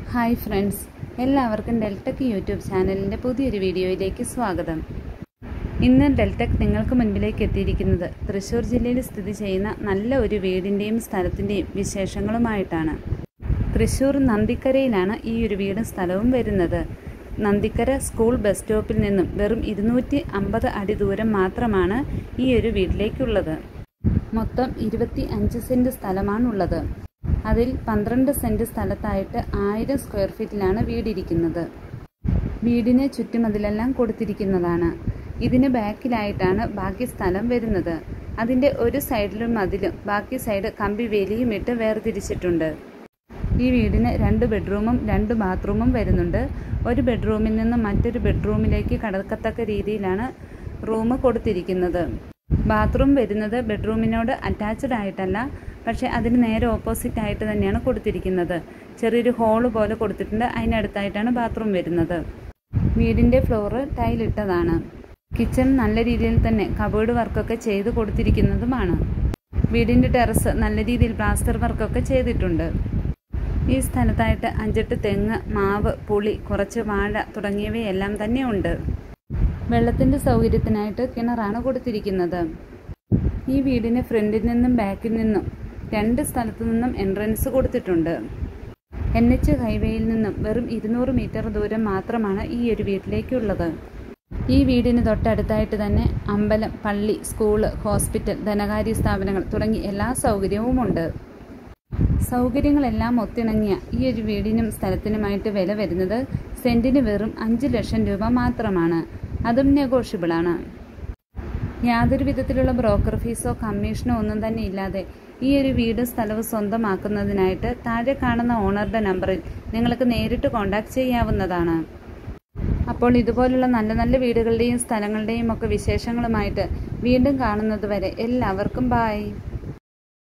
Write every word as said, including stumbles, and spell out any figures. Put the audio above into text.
Hi friends, എല്ലാവർക്കും Deltech YouTube ചാനലിൻ്റെ പുതിയൊരു വീഡിയോയിലേക്ക് സ്വാഗതം. ഇന്ന് ഡെൽടെക് നിങ്ങൾക്ക് മുൻപിലേക്ക് എത്തിയിരിക്കുന്നത് തൃശ്ശൂർ ജില്ലയിൽ സ്ഥിതി ചെയ്യുന്ന നല്ല ഒരു വീടിൻ്റെയും സ്ഥലത്തിൻ്റെയും വിശേഷങ്ങളുമായിട്ടാണ്. തൃശ്ശൂർ നന്ദിക്കരയിലാണ് ഈ ഒരു വീടും സ്ഥലവും വരുന്നത്. നന്ദിക്കര സ്കൂൾ ബസ് സ്റ്റോപ്പിൽ നിന്നും വെറും ഇരുന്നൂറ്റി അമ്പത് അടി ദൂരം മാത്രമാണ് ഈ ഒരു വീട്ടിലേക്കുള്ളത്. മൊത്തം ഇരുപത്തി അഞ്ച് സെൻറ്റ് സ്ഥലമാണുള്ളത്. അതിൽ പന്ത്രണ്ട് സെൻറ്റ് സ്ഥലത്തായിട്ട് ആയിരം സ്ക്വയർ ഫീറ്റിലാണ് വീടിരിക്കുന്നത്. വീടിന് ചുറ്റുമതിലെല്ലാം കൊടുത്തിരിക്കുന്നതാണ്. ഇതിന് ബാക്കിലായിട്ടാണ് ബാക്കി സ്ഥലം വരുന്നത്. അതിൻ്റെ ഒരു സൈഡിലും മതിലും ബാക്കി സൈഡ് കമ്പി വേലിയും ഇട്ട് വേർതിരിച്ചിട്ടുണ്ട്. ഈ വീടിന് രണ്ട് ബെഡ്റൂമും രണ്ട് ബാത്റൂമും വരുന്നുണ്ട്. ഒരു ബെഡ്റൂമിൽ നിന്ന് മറ്റൊരു ബെഡ്റൂമിലേക്ക് കടക്കത്തക്ക രീതിയിലാണ് റൂം കൊടുത്തിരിക്കുന്നത്. ബാത്റൂം വരുന്നത് ബെഡ്റൂമിനോട് അറ്റാച്ച്ഡ് ആയിട്ടല്ല, പക്ഷേ അതിന് നേരെ ഓപ്പോസിറ്റ് ആയിട്ട് തന്നെയാണ് കൊടുത്തിരിക്കുന്നത്. ചെറിയൊരു ഹോള് പോലെ കൊടുത്തിട്ടുണ്ട്. അതിനടുത്തായിട്ടാണ് ബാത്റൂം വരുന്നത്. വീടിൻ്റെ ഫ്ലോറ് ടൈലിട്ടതാണ്. കിച്ചൺ നല്ല രീതിയിൽ തന്നെ കബോർഡ് വർക്കൊക്കെ ചെയ്ത് കൊടുത്തിരിക്കുന്നതുമാണ്. വീടിൻ്റെ ടെറസ് നല്ല രീതിയിൽ പ്ലാസ്റ്റർ വർക്കൊക്കെ ചെയ്തിട്ടുണ്ട്. ഈ സ്ഥലത്തായിട്ട് അഞ്ചെട്ട് തെങ്ങ്, മാവ്, പുളി, കുറച്ച് വാഴ തുടങ്ങിയവയെല്ലാം തന്നെ ഉണ്ട്. വെള്ളത്തിൻ്റെ സൗകര്യത്തിനായിട്ട് കിണറാണ് കൊടുത്തിരിക്കുന്നത്. ഈ വീടിന് ഫ്രണ്ടിൽ നിന്നും ബാക്കിൽ നിന്നും രണ്ട് സ്ഥലത്തു നിന്നും എൻട്രൻസ് കൊടുത്തിട്ടുണ്ട്. എൻ എച്ച് ഹൈവേയിൽ നിന്നും വെറും ഇരുന്നൂറ് മീറ്റർ ദൂരം മാത്രമാണ് ഈ ഒരു വീട്ടിലേക്കുള്ളത്. ഈ വീടിന് തൊട്ടടുത്തായിട്ട് തന്നെ അമ്പലം, പള്ളി, സ്കൂള്, ഹോസ്പിറ്റൽ, ധനകാര്യ സ്ഥാപനങ്ങൾ തുടങ്ങി എല്ലാ സൗകര്യവുമുണ്ട്. സൗകര്യങ്ങളെല്ലാം ഒത്തിണങ്ങിയ ഈ ഒരു വീടിനും സ്ഥലത്തിനുമായിട്ട് വില വരുന്നത് സെൻറ്റിന് വെറും അഞ്ച് ലക്ഷം രൂപ മാത്രമാണ്. അതും നെഗോഷ്യബിളാണ്. യാതൊരു വിധത്തിലുള്ള ബ്രോക്കർ ഫീസോ കമ്മീഷനോ ഒന്നും തന്നെ ഇല്ലാതെ ഈ ഒരു വീടും സ്ഥലവും സ്വന്തമാക്കുന്നതിനായിട്ട് താഴെ കാണുന്ന ഓണറുടെ നമ്പറിൽ നിങ്ങൾക്ക് നേരിട്ട് കോൺടാക്ട് ചെയ്യാവുന്നതാണ്. അപ്പോൾ ഇതുപോലുള്ള നല്ല നല്ല വീടുകളുടെയും സ്ഥലങ്ങളുടെയും ഒക്കെ വിശേഷങ്ങളുമായിട്ട് വീണ്ടും കാണുന്നത് വരെ എല്ലാവർക്കും ബായ്.